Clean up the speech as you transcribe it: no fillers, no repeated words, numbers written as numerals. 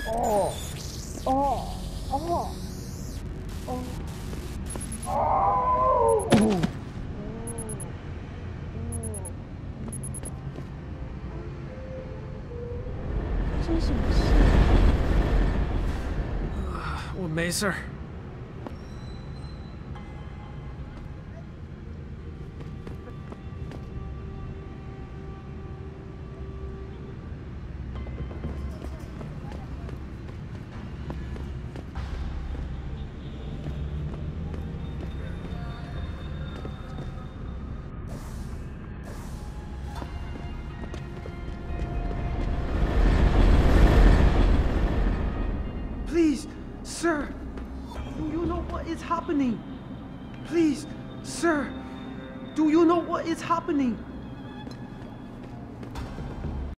哦哦哦哦哦！发生什么事？ 我没事儿。 Please, sir, do you know what is happening? Please, sir, do you know what is happening?